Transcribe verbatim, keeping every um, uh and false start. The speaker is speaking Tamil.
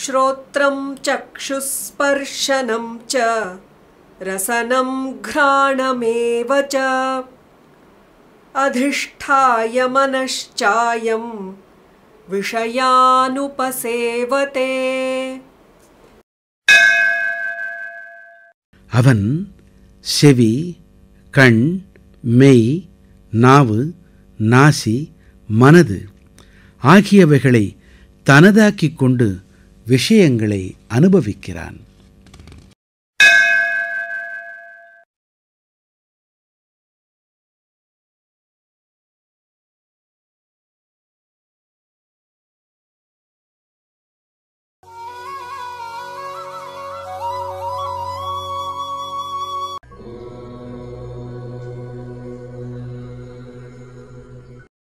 श्रोत्रं चक्षुस्पर्शनं च रसनं घ्राणमेव च अधिष्ठाय मनश्चायं விஷயானுபசேவதே. அவன் செவி, கண், மெய், நாவு, நாசி, மனது ஆகியவைகளை தனதாக்கிக் கொண்டு விஷயங்களை அனுபவிக்கிறான்.